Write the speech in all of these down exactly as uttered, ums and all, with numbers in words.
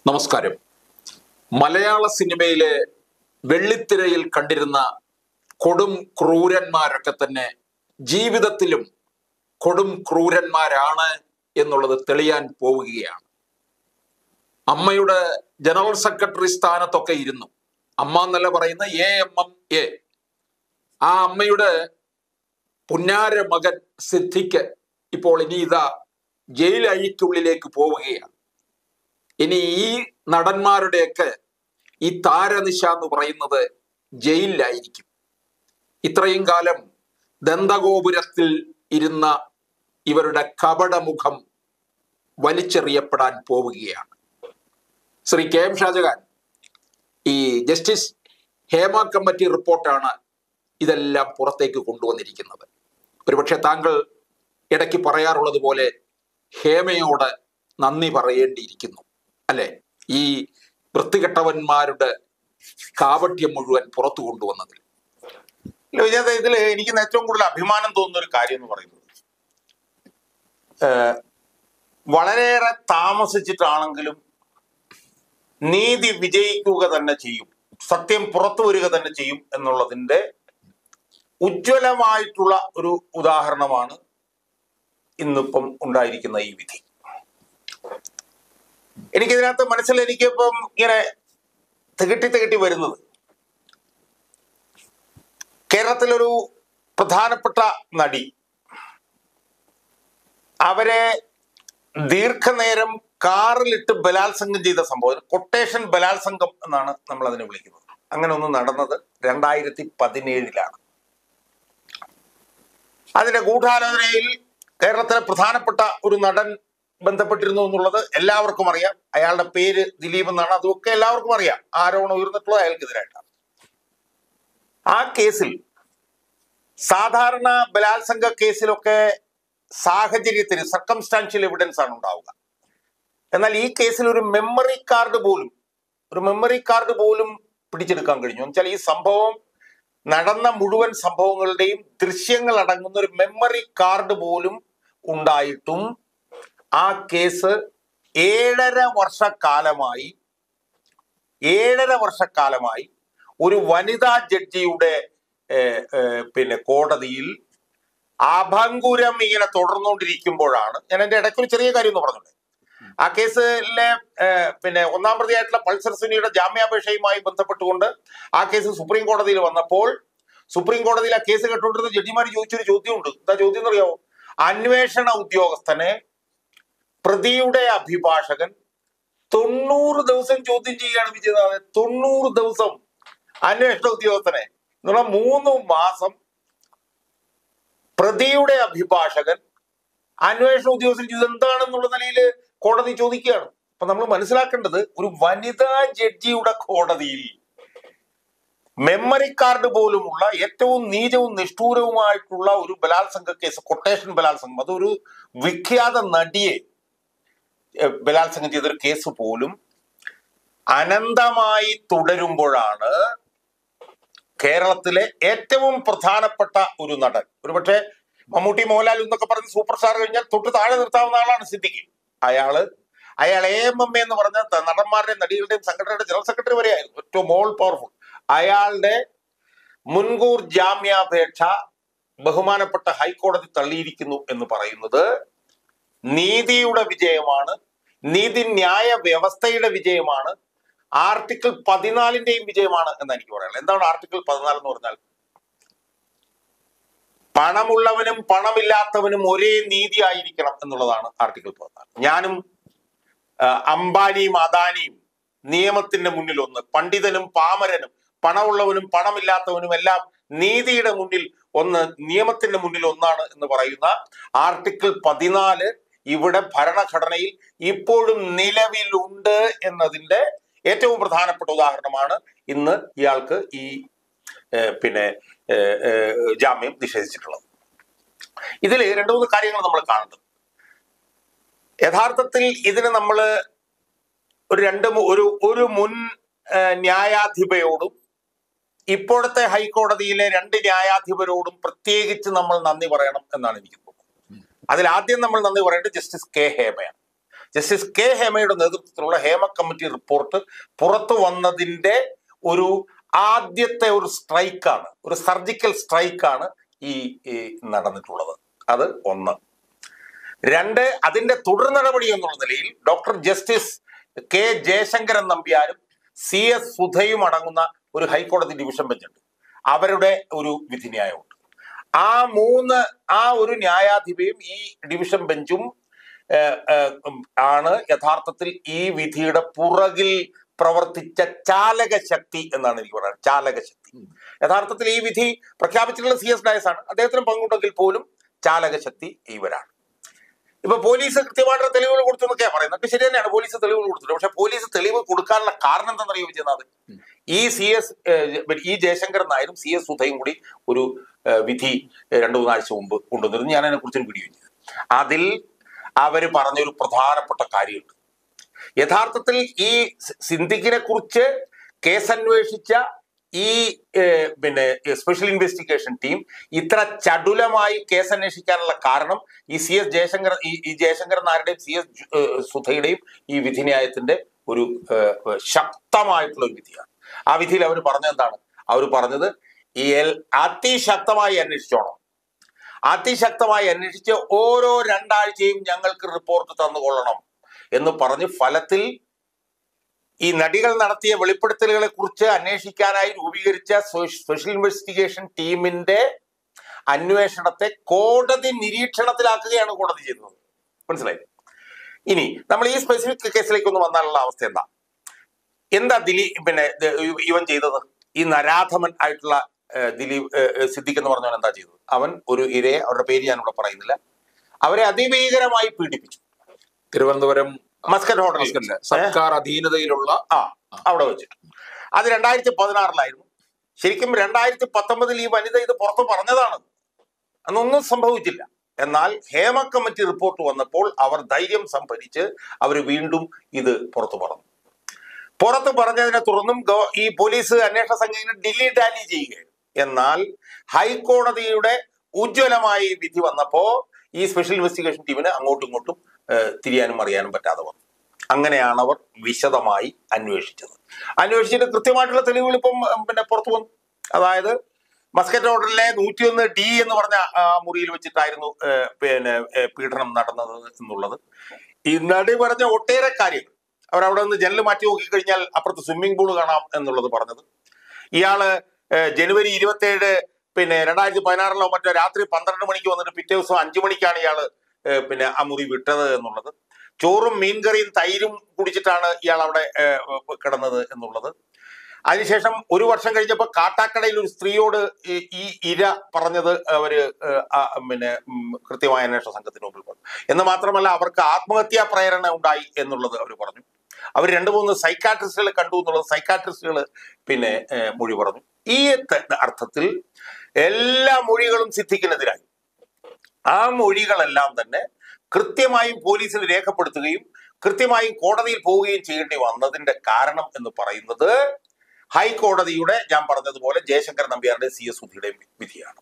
നമസ്കാരം. മലയാള സിനിമയിലെ വെള്ളിത്തിരയിൽ കണ്ടിരുന്ന കൊടും ക്രൂരന്മാരൊക്കെ തന്നെ ജീവിതത്തിലും കൊടും ക്രൂരന്മാരാണ് എന്നുള്ളത് തെളിയാൻ പോവുകയാണ്. അമ്മയുടെ ജനറൽ സെക്രട്ടറി സ്ഥാനത്തൊക്കെ ഇരുന്നു. അമ്മ എന്നല്ല പറയുന്ന എ എം എം എ. ആ അമ്മയുടെ പുന്നാര മകൻ സിദ്ദിഖ് ഇപ്പോൾ ഇനി ഇതാ ജയിൽ അഴിക്കുള്ളിലേക്ക് പോവുകയാണ്. ഇനി ഈ നടന്മാരുടെയൊക്കെ ഈ താരനിശ എന്ന് പറയുന്നത് ജയിലിലായിരിക്കും. ഇത്രയും കാലം ദന്തഗോപുരത്തിൽ ഇരുന്ന ഇവരുടെ കപടമുഖം വലിച്ചെറിയപ്പെടാൻ പോവുകയാണ്. ശ്രീ കെ എം ഷാജഹാൻ, ഈ ജസ്റ്റിസ് ഹേമ കമ്മിറ്റി റിപ്പോർട്ടാണ് ഇതെല്ലാം പുറത്തേക്ക് കൊണ്ടുവന്നിരിക്കുന്നത്. ഒരുപക്ഷെ താങ്കൾ ഇടയ്ക്ക് പറയാറുള്ളത് പോലെ ഹേമയോട് നന്ദി പറയേണ്ടിയിരിക്കുന്നു, അല്ലെ? ഈ വൃത്തികെട്ടവന്മാരുടെ കാപട്യം മുഴുവൻ പുറത്തു കൊണ്ടുവന്നതിൽ. ഇതിൽ എനിക്ക് ഏറ്റവും കൂടുതൽ അഭിമാനം തോന്നുന്ന ഒരു കാര്യം എന്ന് പറയുന്നത്, വളരെയേറെ താമസിച്ചിട്ടാണെങ്കിലും നീതി വിജയിക്കുക തന്നെ ചെയ്യും, സത്യം പുറത്തു വരിക തന്നെ ചെയ്യും എന്നുള്ളതിൻ്റെ ഉജ്ജ്വലമായിട്ടുള്ള ഒരു ഉദാഹരണമാണ് ഇന്നിപ്പം ഉണ്ടായിരിക്കുന്ന ഈ വിധി. എനിക്കിതിനകത്ത് മനസ്സിൽ എനിക്കിപ്പം ഇങ്ങനെ തികട്ടി തികട്ടി വരുന്നത്, കേരളത്തിലൊരു പ്രധാനപ്പെട്ട നടി, അവരെ ദീർഘനേരം കാറിലിട്ട് ബലാത്സംഗം ചെയ്ത സംഭവം, കൊട്ടേഷൻ ബലാത്സംഗം എന്നാണ് നമ്മൾ അതിനെ വിളിക്കുന്നത്. അങ്ങനെ ഒന്ന് നടന്നത് രണ്ടായിരത്തി പതിനേഴിലാണ്. അതിന്റെ ഗൂഢാലോചനയിൽ കേരളത്തിലെ പ്രധാനപ്പെട്ട ഒരു നടൻ ബന്ധപ്പെട്ടിരുന്നു എന്നുള്ളത് എല്ലാവർക്കും അറിയാം. അയാളുടെ പേര് ദിലീപ് എന്നാണ്. അതൊക്കെ എല്ലാവർക്കും അറിയാം. ആരോപണം ഉയർന്നിട്ടുള്ളത് അയാൾക്കെതിരായിട്ടാണ്. ആ കേസിൽ, സാധാരണ ബലാത്സംഗ കേസിലൊക്കെ സാഹചര്യത്തിന് സർക്കംസ്റ്റാൻഷ്യൽ എവിഡൻസ് ആണ് ഉണ്ടാവുക. എന്നാൽ ഈ കേസിൽ ഒരു മെമ്മറി കാർഡ് പോലും ഒരു മെമ്മറി കാർഡ് പോലും പിടിച്ചെടുക്കാൻ കഴിഞ്ഞു. എന്നുവെച്ചാൽ ഈ സംഭവം നടന്ന മുഴുവൻ സംഭവങ്ങളുടെയും ദൃശ്യങ്ങൾ അടങ്ങുന്ന ഒരു മെമ്മറി കാർഡ് പോലും ഉണ്ടായിട്ടും ആ കേസ് ഏഴര വർഷക്കാലമായി ഏഴര വർഷക്കാലമായി ഒരു വനിതാ ജഡ്ജിയുടെ പിന്നെ കോടതിയിൽ അഭംഗുരം ഇങ്ങനെ തുടർന്നുകൊണ്ടിരിക്കുമ്പോഴാണ് ഞാൻ എൻ്റെ ഇടയ്ക്ക് ഒരു ചെറിയ കാര്യം ഒന്ന് പറഞ്ഞത്. ആ കേസിലെ പിന്നെ ഒന്നാം പ്രതിയായിട്ടുള്ള പൾസർ സുനിയുടെ ജാമ്യാപേക്ഷയുമായി ബന്ധപ്പെട്ടുകൊണ്ട് ആ കേസ് സുപ്രീം കോടതിയിൽ വന്നപ്പോൾ, സുപ്രീം കോടതിയിൽ ആ കേസ് കേട്ടുകൊണ്ടിരുന്ന ജഡ്ജിമാർ ചോദിച്ചൊരു ചോദ്യമുണ്ട്. എന്താ ചോദ്യം എന്നറിയാമോ? അന്വേഷണ ഉദ്യോഗസ്ഥനെ പ്രതിയുടെ അഭിഭാഷകൻ തൊണ്ണൂറ് ദിവസം ചോദ്യം ചെയ്യുകയാണ് വിജയനാഥൻ. തൊണ്ണൂറ് ദിവസം അന്വേഷണ ഉദ്യോഗസ്ഥനെ എന്ന് പറഞ്ഞാൽ മൂന്ന് മാസം പ്രതിയുടെ അഭിഭാഷകൻ അന്വേഷണ ഉദ്യോഗസ്ഥൻ ചെയ്ത് എന്താണെന്നുള്ള നിലയിൽ കോടതി ചോദിക്കുകയാണ്. അപ്പൊ നമ്മൾ മനസ്സിലാക്കേണ്ടത്, ഒരു വനിതാ ജഡ്ജിയുടെ കോടതിയിൽ മെമ്മറി കാർഡ് പോലുമുള്ള ഏറ്റവും നീചവും നിഷ്ഠൂരവുമായിട്ടുള്ള ഒരു ബലാത്സംഗ കേസ്, കൊട്ടേഷൻ ബലാത്സംഗം, അതൊരു വിഖ്യാത നടിയെ ബലാത്സംഗം ചെയ്തൊരു കേസ് പോലും അനന്തമായി തുടരുമ്പോഴാണ് കേരളത്തിലെ ഏറ്റവും പ്രധാനപ്പെട്ട ഒരു നടൻ, ഒരുപക്ഷെ മമ്മൂട്ടി, മോഹൻലാൽ എന്നൊക്കെ പറഞ്ഞ് സൂപ്പർ സ്റ്റാർ കഴിഞ്ഞാൽ തൊട്ട് താഴെ നിർത്താവുന്ന ആളാണ് സിദ്ദിഖ്. അയാള് അയാൾ എ എം എം എ എന്ന് പറഞ്ഞ നടന്മാരുടെയും നടികളുടെയും സംഘടനയുടെ ജനറൽ സെക്രട്ടറി വരെയായിരുന്നു, ഏറ്റവും മോൾ പവർഫുൾ. അയാളുടെ മുൻകൂർ ജാമ്യാപേക്ഷ ബഹുമാനപ്പെട്ട ഹൈക്കോടതി തള്ളിയിരിക്കുന്നു എന്ന് പറയുന്നത് നീതിയുടെ വിജയമാണ്, നീതിന്യായ വ്യവസ്ഥയുടെ വിജയമാണ്, ആർട്ടിക്കിൾ പതിനാലിന്റെയും വിജയമാണ് എന്ന് എനിക്ക് പറയാനുള്ളത്. എന്താണ് ആർട്ടിക്കിൾ പതിനാല് എന്ന് പറഞ്ഞാൽ? പണമുള്ളവനും പണമില്ലാത്തവനും ഒരേ നീതി ആയിരിക്കണം എന്നുള്ളതാണ് ആർട്ടിക്കിൾ പതിനാല്. ഞാനും അംബാനിയും അദാനിയും നിയമത്തിന്റെ മുന്നിൽ ഒന്ന്, പണ്ഡിതനും പാമരനും, പണമുള്ളവനും പണമില്ലാത്തവനും എല്ലാം നീതിയുടെ മുന്നിൽ ഒന്ന്, നിയമത്തിന്റെ മുന്നിൽ ഒന്നാണ് എന്ന് പറയുന്ന ആർട്ടിക്കിൾ പതിനാല് ഇവിടെ ഭരണഘടനയിൽ ഇപ്പോഴും നിലവിലുണ്ട് എന്നതിന്റെ ഏറ്റവും പ്രധാനപ്പെട്ട ഉദാഹരണമാണ് ഇന്ന് ഇയാൾക്ക് ഈ പിന്നെ ജാമ്യം നിഷേധിച്ചിട്ടുള്ളത്. ഇതിൽ രണ്ടു മൂന്ന് കാര്യങ്ങൾ നമ്മൾ കാണുന്നത്, യഥാർത്ഥത്തിൽ ഇതിന് നമ്മൾ ഒരു രണ്ട് ഒരു ഒരു മുൻ ന്യായാധിപയോടും ഇപ്പോഴത്തെ ഹൈക്കോടതിയിലെ രണ്ട് ന്യായാധിപരോടും പ്രത്യേകിച്ച് നമ്മൾ നന്ദി പറയണം എന്നാണ് എനിക്ക് തോന്നുന്നത്. അതിൽ ആദ്യം നമ്മൾ നന്ദി പറയേണ്ടത് ജസ്റ്റിസ് കെ ഹേമയാണ്. ജസ്റ്റിസ് കെ ഹേമയുടെ നേതൃത്വത്തിലുള്ള ഹേമ കമ്മിറ്റി റിപ്പോർട്ട് പുറത്തു വന്നതിന്റെ ഒരു ആദ്യത്തെ ഒരു സ്ട്രൈക്കാണ്, ഒരു സർജിക്കൽ സ്ട്രൈക്കാണ് ഈ നടന്നിട്ടുള്ളത്. അത് ഒന്ന്. രണ്ട്, അതിന്റെ തുടർ നടപടി എന്നുള്ള നിലയിൽ ഡോക്ടർ ജസ്റ്റിസ് കെ ജയശങ്കരൻ നമ്പ്യാരും സി എസ് സുധയും അടങ്ങുന്ന ഒരു ഹൈക്കോടതി ഡിവിഷൻ ബെഞ്ചുണ്ട്. അവരുടെ ഒരു വിധിന്യായമുണ്ട്. ആ മൂന്ന് ആ ഒരു ന്യായാധിപയും ഈ ഡിവിഷൻ ബെഞ്ചും ആണ് യഥാർത്ഥത്തിൽ ഈ വിധിയുടെ പുറകിൽ പ്രവർത്തിച്ച ചാലക ശക്തി എന്നാണ് എനിക്ക് പറയുന്നത്. ചാലക ശക്തി. യഥാർത്ഥത്തിൽ ഈ വിധി പ്രഖ്യാപിച്ചിട്ടുള്ള സി എസ് ഡയസ് ആണ്. അദ്ദേഹത്തിന് പങ്കുണ്ടെങ്കിൽ പോലും ചാലക ശക്തി ഇവരാണ്. ഇപ്പൊ പോലീസ് കൃത്യമായിട്ടുള്ള തെളിവുകൾ കൊടുത്തു എന്നൊക്കെയാണ് പറയുന്നത്. ശരി തന്നെയാണ്, പോലീസ് തെളിവുകൾ കൊടുത്തിട്ടുണ്ട്. പക്ഷെ പോലീസ് തെളിവ് കൊടുക്കാനുള്ള കാരണം എന്താണെന്നറിയോ ചെയ്യുന്നത്? ഈ സി എസ് ഈ ജയശങ്കരൻ നായരും സി എസ് സുധയും കൂടി ഒരു വിധി രണ്ടു മൂന്നാഴ്ച മുമ്പ് കൊണ്ടുവന്നിരുന്നു. ഞാൻ അതിനെ കുറിച്ച് വീഡിയോ ചെയ്തു. അതിൽ അവര് പറഞ്ഞൊരു പ്രധാനപ്പെട്ട കാര്യമുണ്ട്. യഥാർത്ഥത്തിൽ ഈ സിദ്ദിഖിനെ കുറിച്ച് കേസന്വേഷിച്ച ഈ പിന്നെ സ്പെഷ്യൽ ഇൻവെസ്റ്റിഗേഷൻ ടീം ഇത്ര ചടുലമായി കേസന്വേഷിക്കാനുള്ള കാരണം ഈ സി എസ് ജയശങ്കർ ഈ ഈ ജയശങ്കരൻ നായരുടെയും സി എസ് സുധയുടെയും ഈ വിധിന്യായത്തിന്റെ ഒരു ശക്തമായിട്ടുള്ള ഒരു വിധിയാണ്. ആ വിധിയിൽ അവർ പറഞ്ഞത് എന്താണ്? അവർ പറഞ്ഞത് ഈ അതിശക്തമായി അന്വേഷിച്ചോണം, അതിശക്തമായി അന്വേഷിച്ച് ഓരോ രണ്ടാഴ്ചയും ഞങ്ങൾക്ക് റിപ്പോർട്ട് തന്നുകൊള്ളണം എന്ന് പറഞ്ഞ് ഫലത്തിൽ ഈ നടികൾ നടത്തിയ വെളിപ്പെടുത്തലുകളെ കുറിച്ച് അന്വേഷിക്കാനായി രൂപീകരിച്ച സ്പെഷ്യൽ ഇൻവെസ്റ്റിഗേഷൻ ടീമിന്റെ അന്വേഷണത്തെ കോടതി നിരീക്ഷണത്തിലാക്കുകയാണ് കോടതി ചെയ്തത്. മനസ്സിലായി? ഇനി നമ്മൾ ഈ സ്പെസിഫിക് കേസിലേക്ക് ഒന്ന് വന്നാലുള്ള അവസ്ഥ എന്താ എന്താ ദിലീപ് പിന്നെ ഇവൻ ചെയ്തത്? ഈ നരാധമൻ ആയിട്ടുള്ള ദിലീപ് സിദ്ദിഖ് എന്ന് പറഞ്ഞവൻ എന്താ ചെയ്തത്? അവൻ ഒരു ഇരയെ, അവരുടെ പേര് ഞാനിവിടെ പറയുന്നില്ല, അവരെ അതിഭീകരമായി പീഡിപ്പിച്ചു. തിരുവനന്തപുരം മസ്കറ്റ് ഹോട്ടലിൽ സർക്കാർ അധീനതയിലുള്ള ആ അവിടെ വെച്ചിട്ട്. അത് രണ്ടായിരത്തി പതിനാറിലായിരുന്നു. ശരിക്കും രണ്ടായിരത്തി പത്തൊമ്പതിൽ ഈ വനിത ഇത് പുറത്തു പറഞ്ഞതാണ്. അന്നൊന്നും സംഭവിച്ചില്ല. എന്നാൽ ഹേമ കമ്മിറ്റി റിപ്പോർട്ട് വന്നപ്പോൾ അവർ ധൈര്യം സംഭരിച്ച് അവർ വീണ്ടും ഇത് പുറത്തു പറഞ്ഞു. പുറത്തു പറഞ്ഞതിനെ തുടർന്നും ഈ പോലീസ് അന്വേഷണ സംഘം ഡിലി ഡാലി ചെയ്യുകയാണ്. എന്നാൽ ഹൈക്കോടതിയുടെ ഉജ്ജ്വലമായ വിധി വന്നപ്പോ ഈ സ്പെഷ്യൽ ഇൻവെസ്റ്റിഗേഷൻ ടീമിന് അങ്ങോട്ടും ഇങ്ങോട്ടും തിരിയാനും അറിയാനും പറ്റാതെ വന്നു. അങ്ങനെയാണ് അവർ വിശദമായി അന്വേഷിച്ചത്. അന്വേഷിച്ചിട്ട് കൃത്യമായിട്ടുള്ള തെളിവുകൾ ഇപ്പം പിന്നെ പുറത്തു വന്നു. അതായത് മസ്കറ്റ് ഹോട്ടലിലെ നൂറ്റിയൊന്ന് ഡി എന്ന് പറഞ്ഞ മുറിയിൽ വെച്ചിട്ടായിരുന്നു പിന്നെ പീഡനം നടന്നത് എന്നുള്ളത്. ഈ നടി പറഞ്ഞ ഒട്ടേറെ കാര്യങ്ങൾ, അവരവിടെ നിന്ന് ജനൽ മാറ്റി നോക്കിക്കഴിഞ്ഞാൽ അപ്പുറത്ത് സ്വിമ്മിംഗ് പൂള് കാണാം എന്നുള്ളത് പറഞ്ഞത്. ഇയാള് ജനുവരി ഇരുപത്തി ഏഴ് പിന്നെ രണ്ടായിരത്തി പതിനാറിലോ മറ്റോ രാത്രി പന്ത്രണ്ട് മണിക്ക് വന്നിട്ട് പിറ്റേ ദിവസം അഞ്ചു മണിക്കാണ് ഇയാള് പിന്നെ ആ മുറി വിട്ടത് എന്നുള്ളത്. ചോറും മീൻകറിയും തൈരും കുടിച്ചിട്ടാണ് ഇയാൾ അവിടെ കിടന്നത് എന്നുള്ളത്. അതിനുശേഷം ഒരു വർഷം കഴിഞ്ഞപ്പോൾ കാട്ടാക്കടയിൽ ഒരു സ്ത്രീയോട് ഈ ഇര പറഞ്ഞത് അവര് പിന്നെ കൃത്യമായ അന്വേഷണ സംഘത്തിന് മുമ്പിൽ പറഞ്ഞു. എന്ന് മാത്രമല്ല അവർക്ക് ആത്മഹത്യാ പ്രേരണ ഉണ്ടായി എന്നുള്ളത് അവർ പറഞ്ഞു. അവർ രണ്ട് മൂന്ന് സൈക്കാട്രിസ്റ്റുകളെ കണ്ടു എന്നുള്ളത് സൈക്കാട്രിസ്റ്റുകൾ പിന്നെ മൊഴി പറഞ്ഞു. ഈ അർത്ഥത്തിൽ എല്ലാ മൊഴികളും സിദ്ദിഖിനെതിരായി. ആ മൊഴികളെല്ലാം തന്നെ കൃത്യമായും പോലീസിൽ രേഖപ്പെടുത്തുകയും കൃത്യമായും കോടതിയിൽ പോവുകയും ചെയ്യേണ്ടി വന്നതിന്റെ കാരണം എന്ന് പറയുന്നത് ഹൈക്കോടതിയുടെ ഞാൻ പറഞ്ഞതുപോലെ ജയശങ്കർ നമ്പ്യാരുടെ സി എസ് സുധിയുടെയും വിധിയാണ്.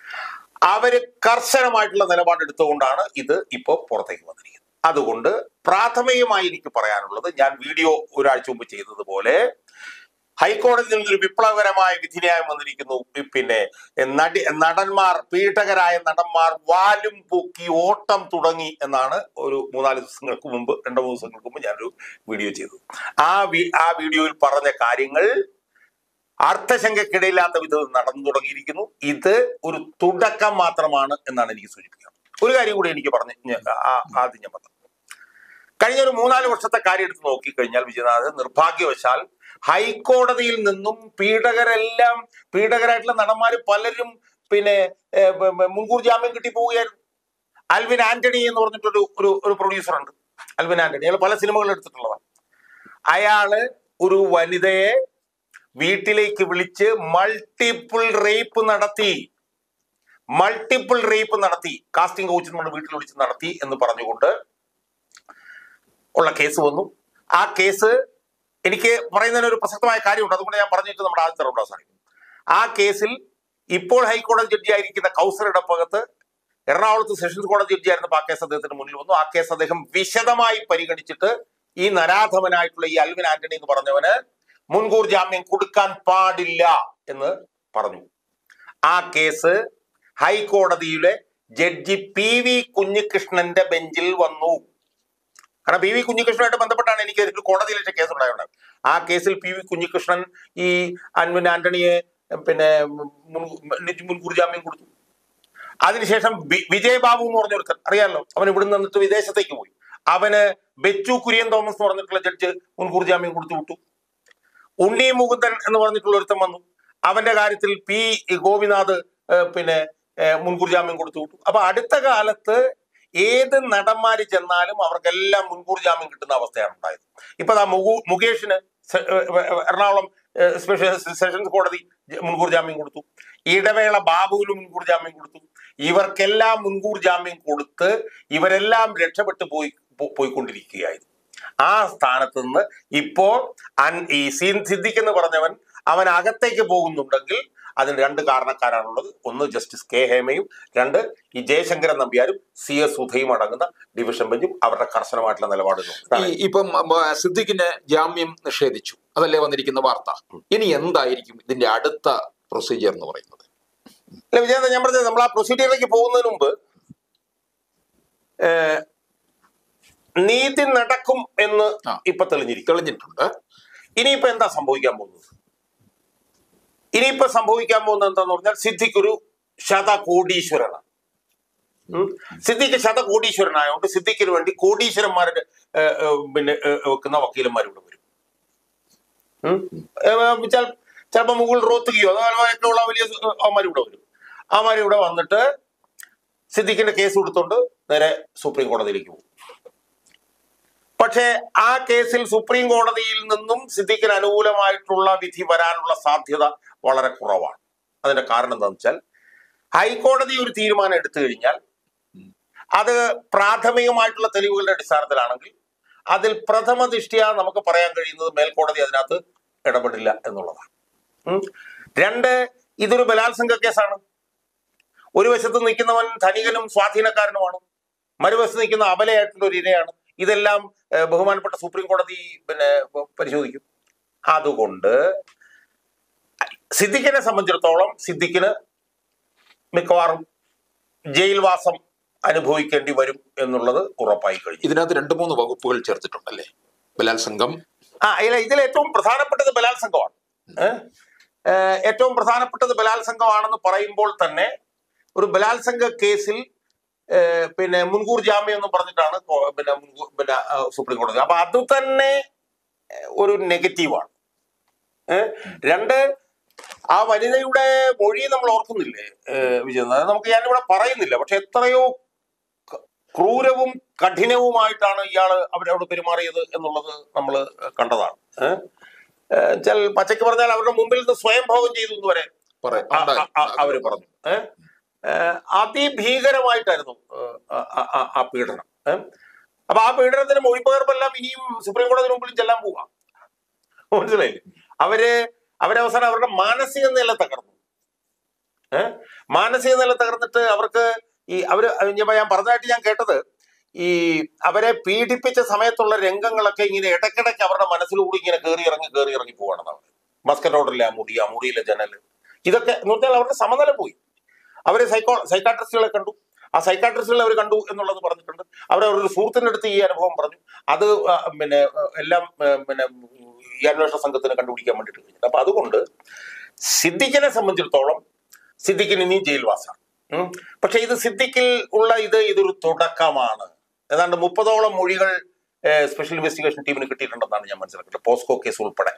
അവര് കർശനമായിട്ടുള്ള നിലപാടെടുത്തുകൊണ്ടാണ് ഇത് ഇപ്പോൾ പുറത്തേക്ക് വന്നിരിക്കുന്നത്. അതുകൊണ്ട് പ്രാഥമികമായി എനിക്ക് പറയാനുള്ളത്, ഞാൻ വീഡിയോ ഒരാഴ്ച മുമ്പ് ചെയ്തതുപോലെ ഹൈക്കോടതിയിൽ നിന്നൊരു വിപ്ലവകരമായ വിധിന്യായം വന്നിരിക്കുന്നു. പിന്നെ നടി നടന്മാർ പീഡകരായ നടന്മാർ വാലും പൊക്കി ഓട്ടം തുടങ്ങി എന്നാണ് ഒരു മൂന്നാല് ദിവസങ്ങൾക്ക് മുമ്പ് രണ്ടു മൂന്ന് ദിവസങ്ങൾക്ക് മുമ്പ് ഞാനൊരു വീഡിയോ ചെയ്തു. ആ ആ വീഡിയോയിൽ പറഞ്ഞ കാര്യങ്ങൾ അർത്ഥശങ്കയ്ക്കിടയില്ലാത്ത വിധം നടന്നു തുടങ്ങിയിരിക്കുന്നു. ഇത് ഒരു തുടക്കം മാത്രമാണ് എന്നാണ് എനിക്ക് സൂചിപ്പിക്കുന്നത്. ഒരു കാര്യം കൂടി എനിക്ക് പറഞ്ഞ് ആദ്യം ഞാൻ പറഞ്ഞു. കഴിഞ്ഞ ഒരു മൂന്നാല് വർഷത്തെ കാര്യം എടുത്ത് നോക്കിക്കഴിഞ്ഞാൽ വിജയനാഥ്, നിർഭാഗ്യവശാൽ ഹൈക്കോടതിയിൽ നിന്നും പീഡകരെല്ലാം പീഡകരായിട്ടുള്ള നടന്മാര് പലരും പിന്നെ മുൻകൂർ ജാമ്യം കിട്ടി പോവുകയായിരുന്നു. ആൽവിൻ ആന്റണി എന്ന് പറഞ്ഞിട്ടൊരു ഒരു ഒരു പ്രൊഡ്യൂസർ ഉണ്ട്, ആൽവിൻ ആന്റണി. അയാൾ പല സിനിമകൾ എടുത്തിട്ടുള്ളതാണ്. അയാള് ഒരു വനിതയെ വീട്ടിലേക്ക് വിളിച്ച് മൾട്ടിപ്പിൾ റേപ്പ് നടത്തി മൾട്ടിപ്പിൾ റേപ്പ് നടത്തി കാസ്റ്റിംഗ് കൗച്ച് നമ്മുടെ വീട്ടിൽ വിളിച്ച് നടത്തി എന്ന് പറഞ്ഞുകൊണ്ട് ഉള്ള കേസ് വന്നു. ആ കേസ് എനിക്ക് പറയുന്നതിന് ഒരു പ്രസക്തമായ കാര്യമുണ്ട്, അതുകൊണ്ട് ഞാൻ പറഞ്ഞിട്ട് നമ്മുടെ ആദ്യത്തെ റൗണ്ട് അവസാനിക്കും. ആ കേസിൽ ഇപ്പോൾ ഹൈക്കോടതി ജഡ്ജിയായിരിക്കുന്ന കൗസർ ഇടപ്പകത്ത് എറണാകുളത്ത് സെഷൻസ് കോടതി ജഡ്ജിയായിരുന്നപ്പോൾ ആ കേസ് അദ്ദേഹത്തിന് മുന്നിൽ വന്നു. ആ കേസ് അദ്ദേഹം വിശദമായി പരിഗണിച്ചിട്ട് ഈ നരാധമനായിട്ടുള്ള ഈ അൽവിൻ ആന്റണി എന്ന് പറഞ്ഞവന് മുൻകൂർ ജാമ്യം കൊടുക്കാൻ പാടില്ല എന്ന് പറഞ്ഞു. ആ കേസ് ഹൈക്കോടതിയിലെ ജഡ്ജി പി വി കുഞ്ഞികൃഷ്ണന്റെ ബെഞ്ചിൽ വന്നു. കാരണം പി വി കുഞ്ഞികൃഷ്ണനുമായിട്ട് ബന്ധപ്പെട്ടാണ് എനിക്ക് ഒരു കോടതിയിലെ കേസ് ഉണ്ടായത്. ആ കേസിൽ പി വി കുഞ്ഞികൃഷ്ണൻ ഈ അൽവിൻ ആന്റണിയെ പിന്നെ മുൻകൂർ ജാമ്യം കൊടുത്തു. അതിനുശേഷം വിജയ് ബാബു എന്ന് പറഞ്ഞൊരുത്തൻ അറിയാമല്ലോ, അവൻ ഇവിടുന്ന് നിന്നിട്ട് വിദേശത്തേക്ക് പോയി. അവന് ബെച്ചു കുര്യൻ തോമസ് എന്ന് പറഞ്ഞിട്ടുള്ള ജഡ്ജ് മുൻകൂർ ജാമ്യം കൊടുത്തു വിട്ടു. ഉണ്ണി മുകുന്ദൻ എന്ന് പറഞ്ഞിട്ടുള്ള ഒരുത്തൻ വന്നു. അവന്റെ കാര്യത്തിൽ പി ഗോപിനാഥ് പിന്നെ മുൻകൂർ ജാമ്യം കൊടുത്തു വിട്ടു. അപ്പൊ അടുത്ത കാലത്ത് ഏത് നടന്മാര് ചെന്നാലും അവർക്കെല്ലാം മുൻകൂർ ജാമ്യം കിട്ടുന്ന അവസ്ഥയാണ് ഉണ്ടായത്. ഇപ്പൊ ദാ മുകു മുകേഷിന് എറണാകുളം സ്പെഷ്യൽ സെഷൻസ് കോടതി മുൻകൂർ ജാമ്യം കൊടുത്തു. ഇടവേള ബാബുവിന് മുൻകൂർ ജാമ്യം കൊടുത്തു. ഇവർക്കെല്ലാം മുൻകൂർ ജാമ്യം കൊടുത്ത് ഇവരെല്ലാം രക്ഷപ്പെട്ടു പോയി പോയിക്കൊണ്ടിരിക്കുകയായിരുന്നു. ആ സ്ഥാനത്ത് നിന്ന് ഇപ്പോ ഈ സീൻ സിദ്ദിഖ് എന്ന് പറഞ്ഞവൻ അവൻ അകത്തേക്ക് പോകുന്നുണ്ടെങ്കിൽ അതിന് രണ്ട് കാരണക്കാരാണുള്ളത്. ഒന്ന് ജസ്റ്റിസ് കെ ഹേമയും, രണ്ട് ഈ ജയശങ്കരൻ നമ്പ്യാരും സി എസ് സുധയും അടങ്ങുന്ന ഡിവിഷൻ ബെഞ്ചും അവരുടെ കർശനമായിട്ടുള്ള നിലപാടുകൾ. ഇപ്പം സിദ്ദിഖിന് ജാമ്യം നിഷേധിച്ചു, അതല്ലേ വന്നിരിക്കുന്ന വാർത്ത. ഇനി എന്തായിരിക്കും ഇതിന്റെ അടുത്ത പ്രൊസീജിയർ എന്ന് പറയുന്നത്? അല്ല വിജയ, ഞാൻ പറഞ്ഞത് നമ്മൾ ആ പ്രൊസീജിയറിലേക്ക് പോകുന്നതിന് മുമ്പ് നീതി നടക്കും എന്ന് ഇപ്പൊ തെളിഞ്ഞിരിക്കും തെളിഞ്ഞിട്ടുണ്ട്. ഇനിയിപ്പോ എന്താ സംഭവിക്കാൻ പോകുന്നത്? ഇനിയിപ്പോ സംഭവിക്കാൻ പോകുന്നത് എന്താന്ന് പറഞ്ഞാൽ സിദ്ദിഖ് ഒരു ശതകോടീശ്വരനാണ്. സിദ്ദിഖ് ശതകോടീശ്വരനായതുകൊണ്ട് സിദ്ദിഖിന് വേണ്ടി കോടീശ്വരന്മാരുടെ പിന്നെ വെക്കുന്ന വക്കീലന്മാർ ഇവിടെ വരും. ചിലപ്പോ മുകുൾ റോത്തുകയോ അതുപോലെയൊക്കെ ഉള്ള വലിയ അവന്മാർ ഇവിടെ വരും. അവന്മാർ ഇവിടെ വന്നിട്ട് സിദ്ദിഖിന്റെ കേസ് കൊടുത്തോണ്ട് നേരെ സുപ്രീം കോടതിയിലേക്ക് പോകും. പക്ഷേ ആ കേസിൽ സുപ്രീം കോടതിയിൽ നിന്നും സിദ്ദിഖിന് അനുകൂലമായിട്ടുള്ള വിധി വരാനുള്ള സാധ്യത വളരെ കുറവാണ്. അതിന്റെ കാരണം എന്താണെന്ന് വെച്ചാൽ ഹൈക്കോടതി ഒരു തീരുമാനം എടുത്തു കഴിഞ്ഞാൽ അത് പ്രാഥമികമായിട്ടുള്ള തെളിവുകളുടെ അടിസ്ഥാനത്തിലാണെങ്കിൽ അതിൽ പ്രഥമ ദൃഷ്ട്യാ നമുക്ക് പറയാൻ കഴിയുന്നത് മേൽക്കോടതി അതിനകത്ത് ഇടപെടില്ല എന്നുള്ളതാണ്. രണ്ട്, ഇതൊരു ബലാത്സംഗ കേസാണ്. ഒരു വശത്ത് നിൽക്കുന്നവൻ ധനികനും സ്വാധീനക്കാരനുമാണ്, മറുവശത്ത് നിൽക്കുന്ന അബലയായിട്ടുള്ള ഒരു ഇരയാണ്. ഇതെല്ലാം ബഹുമാനപ്പെട്ട സുപ്രീം കോടതി പിന്നെ പരിശോധിക്കും. അതുകൊണ്ട് സിദ്ദിഖിനെ സംബന്ധിച്ചിടത്തോളം സിദ്ദിഖിന് മിക്കവാറും ജയിൽവാസം അനുഭവിക്കേണ്ടി വരും എന്നുള്ളത് ഉറപ്പായി കഴിഞ്ഞു. ഇതിനകത്ത് രണ്ടു മൂന്ന് വകുപ്പുകൾ ചേർത്തിട്ടുണ്ടല്ലേ? ബലാത്സംഗം. ആ ഇല്ല, ഇതിൽ ഏറ്റവും പ്രധാനപ്പെട്ടത് ബലാത്സംഗമാണ്. ഏറ്റവും പ്രധാനപ്പെട്ടത് ബലാത്സംഗമാണെന്ന് പറയുമ്പോൾ തന്നെ ഒരു ബലാത്സംഗ കേസിൽ പിന്നെ മുൻകൂർ ജാമ്യം എന്ന് പറഞ്ഞിട്ടാണ് പിന്നെ പിന്നെ സുപ്രീം കോടതി. അപ്പൊ അത് തന്നെ ഒരു നെഗറ്റീവാണ്. രണ്ട്, ആ വനിതയുടെ മൊഴി നമ്മൾ ഓർക്കുന്നില്ലേ വിജയൻ? അത് നമുക്ക് ഞാനിവിടെ പറയുന്നില്ല. പക്ഷെ എത്രയോ ക്രൂരവും കഠിനവുമായിട്ടാണ് ഇയാള് അവരവിടെ പെരുമാറിയത് എന്നുള്ളത് നമ്മൾ കണ്ടതാണ്. വെച്ചാൽ പച്ചയ്ക്ക് പറഞ്ഞാൽ അവരുടെ മുമ്പിൽ നിന്ന് സ്വയം ഭോഗം ചെയ്തു എന്ന് വരെ അവര് പറഞ്ഞു. ഏഹ് അതിഭീകരമായിട്ടായിരുന്നു ആ പീഡനം. അപ്പൊ ആ പീഡനത്തിന് മൊഴിപ്പകർപ്പെല്ലാം ഇനിയും സുപ്രീം കോടതിന് മുമ്പിൽ ചെല്ലാൻ പോവാം. മനസ്സിലായില്ലേ? അവര് അവരവസാനം അവരുടെ മാനസിക നില തകർന്നു. ഏഹ് മാനസിക നില തകർന്നിട്ട് അവർക്ക് ഈ അവര് ഞാൻ പറഞ്ഞതായിട്ട് ഞാൻ കേട്ടത്, ഈ അവരെ പീഡിപ്പിച്ച സമയത്തുള്ള രംഗങ്ങളൊക്കെ ഇങ്ങനെ ഇടയ്ക്കിടയ്ക്ക് അവരുടെ മനസ്സിലൂടെ ഇങ്ങനെ കയറി ഇറങ്ങി കയറി ഇറങ്ങി പോവാണെന്ന്. അവർ മസ്കറ്റ് റോഡിലെ ആ മുടി, ആ മുടിയിലെ ജനല്, ഇതൊക്കെ എന്ന് പറഞ്ഞാൽ അവരുടെ സമനില പോയി. അവര് സൈക്കോ സൈക്കാട്രിസ്റ്റുകളെ കണ്ടു. ആ സൈക്കാട്രിസ്റ്റുകളെ അവർ കണ്ടു എന്നുള്ളത് പറഞ്ഞിട്ടുണ്ട്. അവരവരുടെ സുഹൃത്തിൻ്റെ അടുത്ത് ഈ അനുഭവം പറഞ്ഞു. അത് പിന്നെ എല്ലാം പിന്നെ ഈ അന്വേഷണ സംഘത്തിന് കണ്ടുപിടിക്കാൻ വേണ്ടിയിട്ട് കഴിഞ്ഞിട്ട്. അപ്പൊ അതുകൊണ്ട് സിദ്ദിഖിനെ സംബന്ധിച്ചിടത്തോളം സിദ്ദിഖിന് ഇനി ജയിൽവാസമാണ്. പക്ഷെ ഇത് സിദ്ദിഖിൽ ഉള്ള ഇത് ഇതൊരു തുടക്കമാണ്. ഏതാണ്ട് മുപ്പതോളം മൊഴികൾ സ്പെഷ്യൽ ഇൻവെസ്റ്റിഗേഷൻ ടീമിന് കിട്ടിയിട്ടുണ്ടെന്നാണ് ഞാൻ മനസ്സിലാക്കുന്നത്, പോസ്കോ കേസ് ഉൾപ്പെടെ.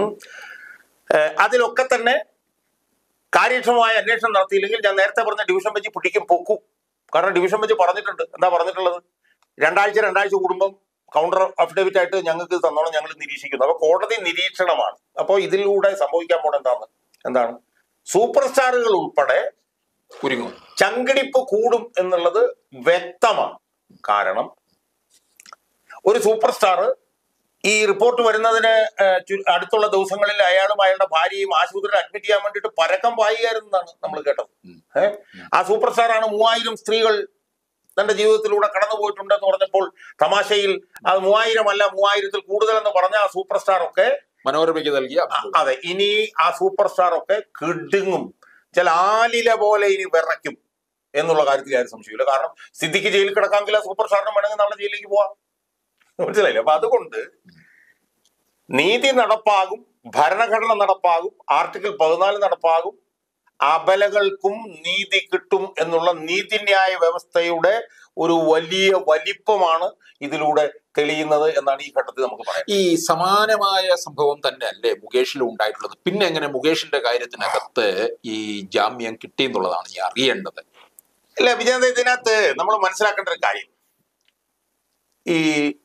അതിലൊക്കെ തന്നെ കാര്യക്ഷമമായ അന്വേഷണം നടത്തിയില്ലെങ്കിൽ ഞാൻ നേരത്തെ പറഞ്ഞ ഡിവിഷൻ ബെഞ്ച് പിടിക്കും പൊക്കും. കാരണം ഡിവിഷൻ ബെഞ്ച് പറഞ്ഞിട്ടുണ്ട്. എന്താ പറഞ്ഞിട്ടുള്ളത്? രണ്ടാഴ്ച രണ്ടാഴ്ച കൂടുമ്പം കൗണ്ടർ അഫിഡവിറ്റ് ആയിട്ട് ഞങ്ങൾക്ക് തന്നോളം ഞങ്ങൾ നിരീക്ഷിക്കുന്നു. അപ്പൊ കോടതി നിരീക്ഷണമാണ്. അപ്പോൾ ഇതിലൂടെ സംഭവിക്കാൻ പോണ എന്താണ് എന്താണ് സൂപ്പർ സ്റ്റാറുകൾ ഉൾപ്പെടെ കുരുങ്ങും, ചങ്കിടിപ്പ് കൂടും എന്നുള്ളത് വ്യക്തമാണ്. കാരണം ഒരു സൂപ്പർ സ്റ്റാർ ഈ റിപ്പോർട്ട് വരുന്നതിന് അടുത്തുള്ള ദിവസങ്ങളിൽ അയാളും അയാളുടെ ഭാര്യയും ആശുപത്രിയിൽ അഡ്മിറ്റ് ചെയ്യാൻ വേണ്ടിയിട്ട് പരക്കം പായുകയായിരുന്നാണ് നമ്മൾ കേട്ടത്. ഏഹ് ആ സൂപ്പർ സ്റ്റാറാണ് മൂവായിരം സ്ത്രീകൾ തന്റെ ജീവിതത്തിലൂടെ കടന്നു പോയിട്ടുണ്ടെന്ന് പറഞ്ഞപ്പോൾ തമാശയിൽ അത് മൂവായിരം അല്ല മൂവായിരത്തിൽ കൂടുതൽ എന്ന് പറഞ്ഞ ആ സൂപ്പർ സ്റ്റാർ ഒക്കെ മനോരമയ്ക്ക് നൽകിയ അതെ ഇനി ആ സൂപ്പർ സ്റ്റാർ ഒക്കെ കിടുങ്ങും, ചില ആലില പോലെ ഇനി വിറയ്ക്കും എന്നുള്ള കാര്യത്തിൽ ആരും സംശയമില്ല. കാരണം സിദ്ദിഖ് ജയിലിൽ കിടക്കാമെങ്കിൽ ആ സൂപ്പർ സ്റ്റാറിന് വേണമെങ്കിൽ നാളെ ജയിലിലേക്ക് പോവാം. മനസ്സിലായില്ലേ? അപ്പൊ അതുകൊണ്ട് നീതി നടപ്പാകും, ഭരണഘടന നടപ്പാകും, ആർട്ടിക്കിൾ പതിനാല് നടപ്പാകും, അബലകൾക്കും നീതി കിട്ടും എന്നുള്ള നീതിന്യായ വ്യവസ്ഥയുടെ ഒരു വലിയ വലിപ്പമാണ് ഇതിലൂടെ തെളിയുന്നത് എന്നാണ് ഈ ഘട്ടത്തിൽ നമുക്ക് പറയാം. ഈ സമാനമായ സംഭവം തന്നെ അല്ലേ മുകേഷിലും ഉണ്ടായിട്ടുള്ളത്? പിന്നെ എങ്ങനെ മുകേഷിന്റെ കാര്യത്തിനകത്ത് ഈ ജാമ്യം കിട്ടി എന്നുള്ളതാണ് ഞാൻ അറിയേണ്ടത്. അല്ല വിജയന്ത, ഇതിനകത്ത് നമ്മൾ മനസ്സിലാക്കേണ്ട ഒരു കാര്യം, ഈ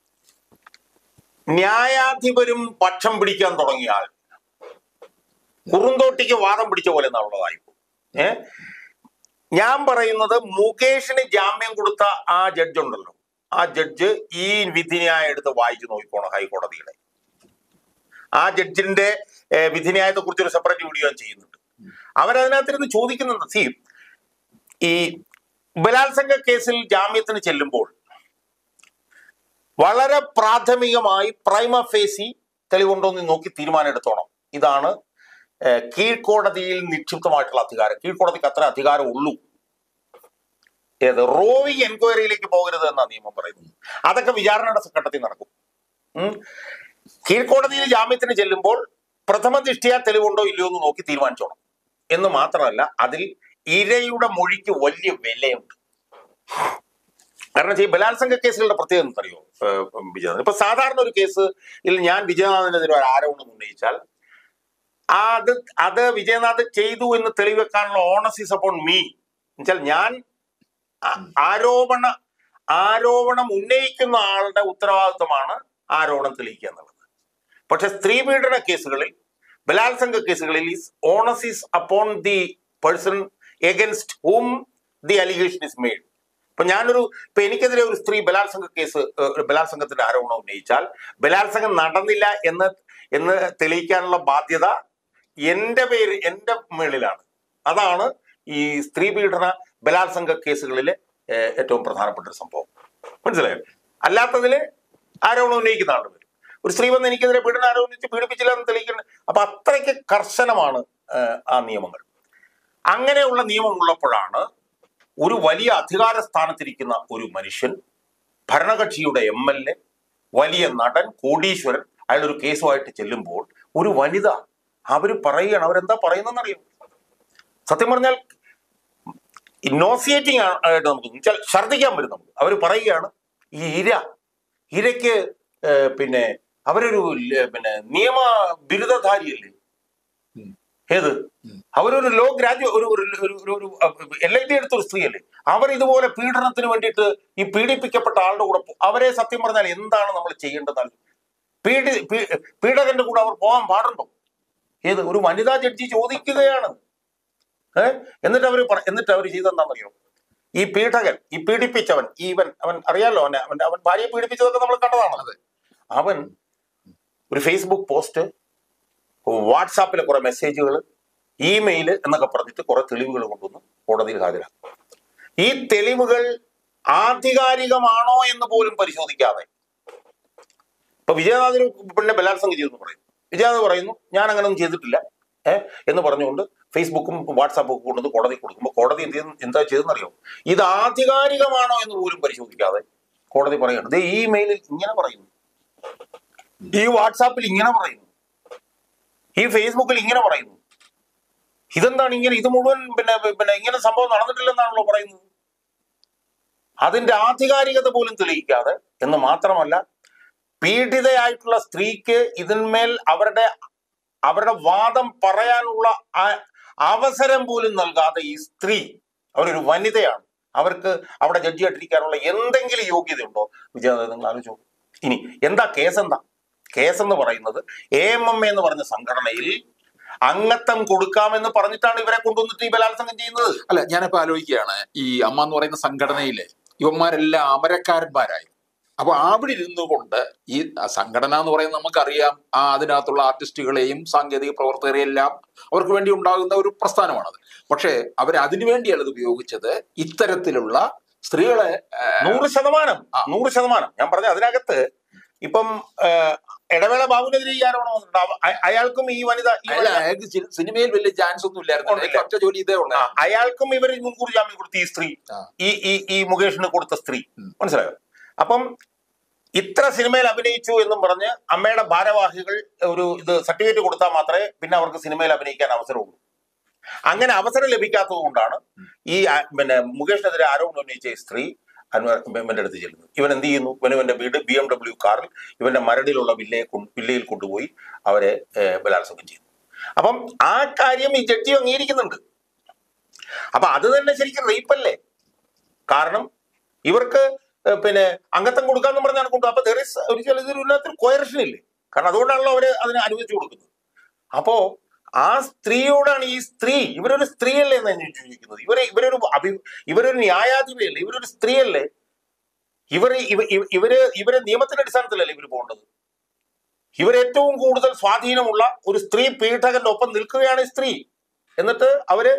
ന്യായാധിപരും പക്ഷം പിടിക്കാൻ തുടങ്ങിയാൽ കുറുന്തോട്ടിക്ക് വാദം പിടിച്ച പോലെ എന്നുള്ളതായി. ഏ ഞാൻ പറയുന്നത് മുകേഷിന് ജാമ്യം കൊടുത്ത ആ ജഡ്ജ് ഉണ്ടല്ലോ, ആ ജഡ്ജ് ഈ വിധിന്യായം എടുത്ത് വായിച്ചു നോക്കിക്കോണം. ഹൈക്കോടതിയുടെ ആ ജഡ്ജിന്റെ വിധിന്യായത്തെ കുറിച്ച് ഒരു സെപ്പറേറ്റ് വീഡിയോ ചെയ്യുന്നുണ്ട്. അവരതിനകത്തിരുന്ന് ചോദിക്കുന്നുണ്ട്, സി ഈ ബലാത്സംഗ കേസിൽ ജാമ്യത്തിന് ചെല്ലുമ്പോൾ വളരെ പ്രാഥമികമായി പ്രൈമ ഫേസി തെളിവുണ്ടോ എന്ന് നോക്കി തീരുമാനം എടുത്തോണം. ഇതാണ് കീഴ്ക്കോടതിയിൽ നിക്ഷിപ്തമായിട്ടുള്ള അധികാരം. കീഴ്ക്കോടതിക്ക് അത്ര അധികാരം ഉള്ളൂ. ഏത് റോവിങ് എൻക്വയറിയിലേക്ക് പോകരുത് എന്നാണ് നിയമം പറയുന്നത്. അതൊക്കെ വിചാരണയുടെ ഘട്ടത്തിൽ നടക്കും. ഉം കീഴ്ക്കോടതിയിൽ ജാമ്യത്തിന് ചെല്ലുമ്പോൾ പ്രഥമ ദൃഷ്ട്യാ തെളിവുണ്ടോ ഇല്ലയോ എന്ന് നോക്കി തീരുമാനിച്ചോണം എന്ന് മാത്രമല്ല, അതിൽ ഇരയുടെ മൊഴിക്ക് വലിയ വിലയുണ്ട്. കാരണം ഈ ബലാത്സംഗ കേസുകളുടെ പ്രത്യേകത എന്തറിയോ വിജയനാഥൻ? ഇപ്പൊ സാധാരണ ഒരു കേസ് ഇതിൽ ഞാൻ വിജയനാഥിനെതിരെ ഒരു ആരോപണം ഉന്നയിച്ചാൽ അത് അത് വിജയനാഥ് ചെയ്തു എന്ന് തെളിവെക്കാനുള്ള ഓണസ് ഈസ് അപ്പോൺ മീ. എന്നുവെച്ചാൽ ഞാൻ ആരോപണ ആരോപണം ഉന്നയിക്കുന്ന ആളുടെ ഉത്തരവാദിത്വമാണ് ആരോപണം തെളിയിക്കുക എന്നുള്ളത്. പക്ഷെ സ്ത്രീ പീഡന കേസുകളിൽ, ബലാത്സംഗ കേസുകളിൽ is onus is upon the person against whom the allegation is made. ഇപ്പൊ ഞാനൊരു ഇപ്പൊ എനിക്കെതിരെ ഒരു സ്ത്രീ ബലാത്സംഗ കേസ് ബലാത്സംഗത്തിന്റെ ആരോപണം ഉന്നയിച്ചാൽ ബലാത്സംഗം നടന്നില്ല എന്ന് എന്ന് തെളിയിക്കാനുള്ള ബാധ്യത എന്റെ പേര് എന്റെ മേളിലാണ്. അതാണ് ഈ സ്ത്രീ പീഡന ബലാത്സംഗ കേസുകളിലെ ഏറ്റവും പ്രധാനപ്പെട്ട ഒരു സംഭവം. മനസ്സിലായോ? അല്ലാത്തതില് ആരോപണം ഉന്നയിക്കുന്ന ആളുടെ പേര്. ഒരു സ്ത്രീ വന്ന് എനിക്കെതിരെ പീഡനം ആരോപിച്ച് പീഡിപ്പിച്ചില്ല എന്ന് തെളിയിക്കുന്നത്. അപ്പൊ അത്രയ്ക്ക് കർശനമാണ് ആ നിയമങ്ങൾ. അങ്ങനെയുള്ള നിയമം ഉള്ളപ്പോഴാണ് ഒരു വലിയ അധികാര സ്ഥാനത്തിരിക്കുന്ന ഒരു മനുഷ്യൻ, ഭരണകക്ഷിയുടെ എം എൽ എ, വലിയ നടൻ, കോടീശ്വരൻ, അയാളൊരു കേസുമായിട്ട് ചെല്ലുമ്പോൾ ഒരു വനിത അവര് പറയുകയാണ്. അവരെന്താ പറയുന്നതെന്നറിയാം? സത്യം പറഞ്ഞാൽ നോസിയേറ്റിംഗ് ആയിട്ട് നമുക്ക് വെച്ചാൽ ഛർദ്ദിക്കാൻ വരും നമുക്ക്. അവർ പറയുകയാണ്, ഈ ഇര ഇരയ്ക്ക് പിന്നെ അവരൊരു പിന്നെ നിയമ ബിരുദധാരിയല്ലേ, ഏത് അവരൊരു ലോ ഗ്രാജുവേറ്റ് ഒരു എൽ എൽ ഡി എടുത്ത ഒരു സ്ത്രീയല്ലേ, അവർ ഇതുപോലെ പീഡനത്തിന് വേണ്ടിയിട്ട് ഈ പീഡിപ്പിക്കപ്പെട്ട ആളുടെ കൂടെ അവരെ സത്യം പറഞ്ഞാൽ എന്താണ് നമ്മൾ ചെയ്യേണ്ടത്? പീഡി പീഡകന്റെ കൂടെ അവർ പോകാൻ പാടുണ്ടോ? ഏത് ഒരു വനിതാ ജഡ്ജി ചോദിക്കുകയാണ്. ഏഹ് എന്നിട്ട് അവര് എന്നിട്ട് അവർ ചെയ്തെന്താണെന്നറിയോ? ഈ പീഡകൻ, ഈ പീഡിപ്പിച്ചവൻ, ഈവൻ അവൻ അറിയാലോ, അവനെ അവൻ അവൻ ഭാര്യയെ പീഡിപ്പിച്ചതൊക്കെ നമ്മൾ കണ്ടതാണ്. അവൻ ഒരു ഫേസ്ബുക്ക് പോസ്റ്റ്, വാട്സാപ്പിലെ കുറെ മെസ്സേജുകൾ, ഇമെയില് എന്നൊക്കെ പറഞ്ഞിട്ട് കുറെ തെളിവുകൾ കൊണ്ടുവന്ന് കോടതിയിൽ ഹാജരാക്കും. ഈ തെളിവുകൾ ആധികാരികമാണോ എന്ന് പോലും പരിശോധിക്കാതെ ഇപ്പൊ വിജയനാഥിന് പെണ്ണെ ബലാത്സംഗം ചെയ്തെന്ന് പറയുന്നു. വിജയനാഥ് പറയുന്നു ഞാൻ അങ്ങനെ ഒന്നും ചെയ്തിട്ടില്ല ഏഹ് എന്ന് പറഞ്ഞുകൊണ്ട് ഫേസ്ബുക്കും വാട്സാപ്പും ഒക്കെ കൊണ്ടുവന്ന് കോടതി കൊടുക്കുമ്പോൾ കോടതി എന്ത് ചെയ്ത് എന്താ ചെയ്തെന്നറിയോ? ഇത് ആധികാരികമാണോ എന്ന് പോലും പരിശോധിക്കാതെ കോടതി പറയുകയാണ്, ദേ ഈ മെയിലിൽ ഇങ്ങനെ പറയുന്നു, ഈ വാട്സാപ്പിൽ ഇങ്ങനെ പറയുന്നു, ഈ ഫേസ്ബുക്കിൽ ഇങ്ങനെ പറയുന്നു. ഇതെന്താണ് ഇങ്ങനെ? ഇത് മുഴുവൻ പിന്നെ പിന്നെ ഇങ്ങനെ സംഭവം നടന്നിട്ടില്ലെന്നാണല്ലോ പറയുന്നത്. അതിന്റെ ആധികാരികത പോലും തെളിയിക്കാതെ, എന്ന് മാത്രമല്ല പീഡിതയായിട്ടുള്ള സ്ത്രീക്ക് ഇതിന്മേൽ അവരുടെ അവരുടെ വാദം പറയാനുള്ള അവസരം പോലും നൽകാതെ ഈ സ്ത്രീ, അവരൊരു വനിതയാണ്, അവർക്ക് അവിടെ ജഡ്ജിയായിട്ടിരിക്കാനുള്ള എന്തെങ്കിലും യോഗ്യതയുണ്ടോ? വിജയനാഥ് നിങ്ങൾ ആലോചിച്ചോ. ഇനി എന്താ കേസ്? എന്താ കേസ് എന്ന് പറയുന്നത്? എ എം എം എ എന്ന് പറഞ്ഞ സംഘടനയിൽ അംഗത്വം കൊടുക്കാമെന്ന് പറഞ്ഞിട്ടാണ് ഇവരെ കൊണ്ടുവന്നിട്ട് ഈ ബലാത്സംഗം ചെയ്യുന്നത്. അല്ല, ഞാനിപ്പോ ആലോചിക്കുകയാണ്, ഈ അമ്മ എന്ന് പറയുന്ന സംഘടനയിലെ യുവന്മാരെല്ലാം അമരക്കാരന്മാരായി. അപ്പൊ അവിടെ ഇരുന്നു കൊണ്ട് ഈ സംഘടന എന്ന് പറയുന്നത് നമുക്കറിയാം, ആ അതിനകത്തുള്ള ആർട്ടിസ്റ്റുകളെയും സാങ്കേതിക പ്രവർത്തകരെയും എല്ലാം അവർക്ക് വേണ്ടി ഉണ്ടാകുന്ന ഒരു പ്രസ്ഥാനമാണത്. പക്ഷേ അവർ അതിനു വേണ്ടിയാണ് ഇത് ഉപയോഗിച്ചത്. ഇത്തരത്തിലുള്ള സ്ത്രീകളെ നൂറ് ശതമാനം നൂറ് ശതമാനം ഞാൻ പറഞ്ഞ അതിനകത്ത് ഇപ്പം ഇടവേള ബാബുവിനെതിരെ ഈ ആരോപണം വന്നിട്ടുണ്ട്. അയാൾക്കും ഈ വനിത അയാൾക്ക് സിനിമയിൽ വലിയ ചാൻസ് ഒന്നും ഇല്ലായിരുന്നു, ഒറ്റ ജോലി ഇതേ ഉള്ളൂ. അയാൾക്കും ഇവർ മുൻകൂർ ജാമ്യം കൊടുത്ത ഈ സ്ത്രീ, ഈ ഈ ഈ മുകേഷിന് കൊടുത്ത സ്ത്രീ, മനസ്സിലായോ? അപ്പം ഇത്ര സിനിമയിൽ അഭിനയിച്ചു എന്നും പറഞ്ഞ് അമ്മയുടെ ഭാരവാഹികൾ ഒരു ഇത് സർട്ടിഫിക്കറ്റ് കൊടുത്താൽ മാത്രമേ പിന്നെ അവർക്ക് സിനിമയിൽ അഭിനയിക്കാൻ അവസരമുള്ളൂ. അങ്ങനെ അവസരം ലഭിക്കാത്തത് കൊണ്ടാണ് ഈ പിന്നെ മുകേഷിനെതിരെ ആരോപണം ഉന്നയിച്ച ഈ സ്ത്രീ അൻവർ ഇവന്റെ അടുത്ത് ചെല്ലുന്നത്. ഇവൻ എന്ത് ചെയ്യുന്നു? ഇവൻ ഇവന്റെ വീട് ബി എം ഡബ്ല്യു കാറിൽ ഇവന്റെ മരടിലുള്ള വില്ലയെ വില്ലയിൽ കൊണ്ടുപോയി അവരെ ബലാത്സംഗം ചെയ്യുന്നു. അപ്പം ആ കാര്യം ഈ ജഡ്ജി അംഗീകരിക്കുന്നുണ്ട്. അപ്പൊ അത് തന്നെ ശരിക്കും റേപ്പല്ലേ? കാരണം ഇവർക്ക് പിന്നെ അംഗത്വം കൊടുക്കാന്ന് പറഞ്ഞാണ് കൊണ്ടു. അപ്പൊ ഒരു ചില ഇതിനകത്ത് കോയറക്ഷൻ ഇല്ലേ? കാരണം അതുകൊണ്ടാണല്ലോ അവര് അതിനെ അനുവദിച്ചു കൊടുക്കുന്നത്. അപ്പോ ആ സ്ത്രീയോടാണ് ഈ സ്ത്രീ, ഇവരൊരു സ്ത്രീയല്ലേ എന്നാണ് ഞാൻ ചോദിക്കുന്നത്. ഇവരെ ഇവരൊരു അഭി ഇവരൊരു ന്യായാധിപയല്ലേ? ഇവരൊരു സ്ത്രീയല്ലേ? ഇവർ ഇവര് ഇവരെ നിയമത്തിന്റെ അടിസ്ഥാനത്തിലല്ലേ ഇവർ പോകേണ്ടത്? ഇവരേറ്റവും കൂടുതൽ സ്വാധീനമുള്ള ഒരു സ്ത്രീ പീഡകന്റെ ഒപ്പം നിൽക്കുകയാണ് ഈ സ്ത്രീ. എന്നിട്ട് അവര്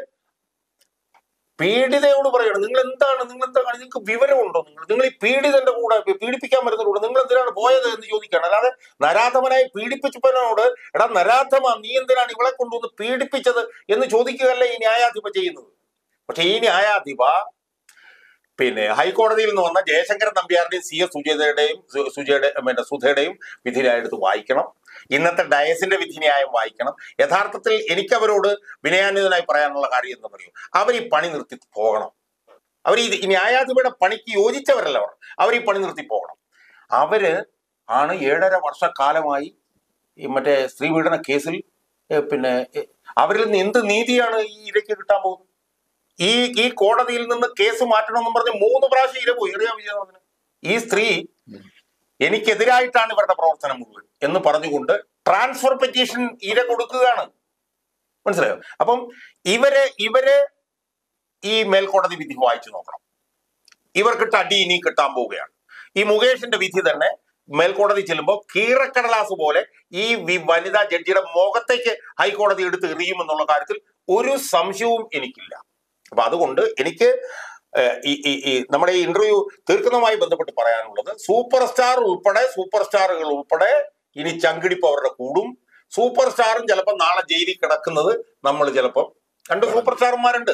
പീഡിതയോട് പറയണം, നിങ്ങൾ എന്താണ് നിങ്ങൾ എന്താണ് നിങ്ങൾക്ക് വിവരമുണ്ടോ? നിങ്ങൾ നിങ്ങൾ ഈ പീഡിതന്റെ കൂടെ പീഡിപ്പിക്കാൻ വരുന്നതിന്റെ കൂടെ നിങ്ങൾ എന്തിനാണ് പോയത് എന്ന് ചോദിക്കുകയാണ്. അല്ലാതെ നരാധമനായി പീഡിപ്പിച്ചവനോട് എടാ നരാധമ നീ എന്തിനാണ് ഇവളെ കൊണ്ടുവന്ന് പീഡിപ്പിച്ചത് എന്ന് ചോദിക്കുകയല്ല ഈ ന്യായാധിപ ചെയ്യുന്നത്. പക്ഷെ ഈ ന്യായാധിപ പിന്നെ ഹൈക്കോടതിയിൽ നിന്ന് വന്ന ജയശങ്കരൻ നമ്പ്യാരുടെയും സി എസ് സുജയതയുടെയും സുജയുടെ പിന്നെ സുധയുടെയും വിധിന്യായം എടുത്ത് വായിക്കണം. ഇന്നത്തെ ഡയസിന്റെ വിധിന്യായം വായിക്കണം. യഥാർത്ഥത്തിൽ എനിക്കവരോട് വിനയാന്വിതനായി പറയാനുള്ള കാര്യം എന്താ പറയൂ, അവർ ഈ പണി നിർത്തി പോകണം. അവർ ഈ ന്യായാധിപയുടെ പണിക്ക് യോജിച്ചവരല്ല അവർ. അവർ ഈ പണി നിർത്തി പോകണം. അവര് ആണ് ഏഴര വർഷക്കാലമായി ഈ മറ്റേ സ്ത്രീപീഡന കേസിൽ പിന്നെ അവരിൽ നിന്ന് എന്ത് നീതിയാണ് ഈ ഇരയ്ക്ക് കിട്ടാൻ പോകുന്നത്? ഈ ഈ കോടതിയിൽ നിന്ന് കേസ് മാറ്റണമെന്നും പറഞ്ഞ് മൂന്ന് പ്രാവശ്യം ഇര പോയി. അറിയാൻ വിജയനാഥന് ഈ സ്ത്രീ എനിക്കെതിരായിട്ടാണ് ഇവരുടെ പ്രവർത്തനം മുഴുവൻ എന്ന് പറഞ്ഞുകൊണ്ട് ട്രാൻസ്ഫർ പെറ്റീഷൻ ഇര കൊടുക്കുകയാണ്. മനസ്സിലായോ? അപ്പം ഇവര് ഇവര് ഈ മേൽക്കോടതി വിധി വായിച്ചു നോക്കണം. ഇവർക്കിട്ട് അടി ഇനി കിട്ടാൻ പോവുകയാണ്. ഈ മുകേഷിന്റെ വിധി തന്നെ മേൽക്കോടതി ചെല്ലുമ്പോൾ കീറക്കടലാസ് പോലെ ഈ വനിതാ ജഡ്ജിയുടെ മുഖത്തേക്ക് ഹൈക്കോടതി എടുത്ത് എറിയുമെന്നുള്ള കാര്യത്തിൽ ഒരു സംശയവും എനിക്കില്ല. അപ്പൊ അതുകൊണ്ട് എനിക്ക് ഈ ഈ നമ്മുടെ ഈ ഇന്റർവ്യൂ തീർക്കുന്നതുമായി ബന്ധപ്പെട്ട് പറയാനുള്ളത്, സൂപ്പർ സ്റ്റാർ ഉൾപ്പെടെ സൂപ്പർ സ്റ്റാറുകൾ ഉൾപ്പെടെ ഇനി ചങ്കിടിപ്പ് അവരുടെ കൂടും. സൂപ്പർ സ്റ്റാറും ചിലപ്പോൾ നാളെ ജയിലിൽ കിടക്കുന്നത് നമ്മൾ ചിലപ്പോൾ രണ്ട് സൂപ്പർ സ്റ്റാർമാരുണ്ട്.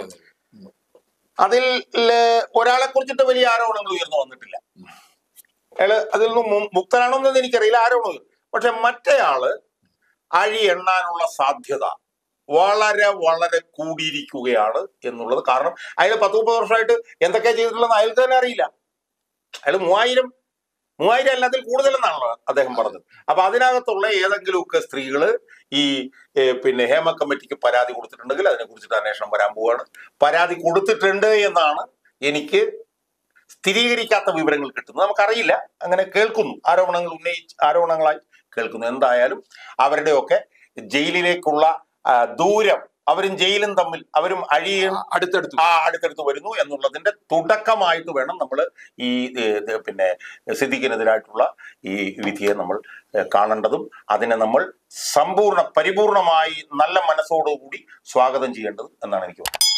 അതിൽ ഒരാളെ കുറിച്ചിട്ട് വലിയ ആരോപണങ്ങൾ ഉയർന്നു വന്നിട്ടില്ല. അയാള് അതിൽ നിന്ന് മുക്തനാണോ എന്ന് എനിക്കറിയില്ല, ആരോപണം. പക്ഷെ മറ്റേയാള് അഴി എണ്ണാനുള്ള സാധ്യത വളരെ വളരെ കൂടിയിരിക്കുകയാണ് എന്നുള്ളത്. കാരണം അയാൾ പത്ത് മുപ്പത് വർഷമായിട്ട് എന്തൊക്കെയാ ചെയ്തിട്ടുള്ളതെന്ന് അയാൾക്ക് തന്നെ അറിയില്ല. അയാൾ മൂവായിരം മൂവായിരം അല്ല അതിൽ കൂടുതലെന്നാണല്ലോ അദ്ദേഹം പറഞ്ഞത്. അപ്പൊ അതിനകത്തുള്ള ഏതെങ്കിലുമൊക്കെ സ്ത്രീകള് ഈ പിന്നെ ഹേമ കമ്മിറ്റിക്ക് പരാതി കൊടുത്തിട്ടുണ്ടെങ്കിൽ അതിനെ കുറിച്ചിട്ട് അന്വേഷണം വരാൻ പോവുകയാണ്. പരാതി കൊടുത്തിട്ടുണ്ട് എന്നാണ് എനിക്ക് സ്ഥിരീകരിക്കാത്ത വിവരങ്ങൾ കിട്ടുന്നത്. നമുക്കറിയില്ല, അങ്ങനെ കേൾക്കുന്നു, ആരോപണങ്ങൾ ഉന്നയിച്ച് ആരോപണങ്ങളായി കേൾക്കുന്നു. എന്തായാലും അവരുടെയൊക്കെ ജയിലിലേക്കുള്ള ദൂരം, അവരും ജയിലും തമ്മിൽ അവരും അഴിയും അടുത്തടുത്ത് ആ അടുത്തടുത്ത് വരുന്നു എന്നുള്ളതിന്റെ തുടക്കമായിട്ട് വേണം നമ്മൾ ഈ പിന്നെ സിദ്ദീഖിനെതിരായിട്ടുള്ള ഈ വിധിയെ നമ്മൾ കാണേണ്ടതും അതിനെ നമ്മൾ സമ്പൂർണ്ണ പരിപൂർണമായി നല്ല മനസ്സോടുകൂടി സ്വാഗതം ചെയ്യേണ്ടതും എന്നാണ് എനിക്ക് തോന്നുന്നത്.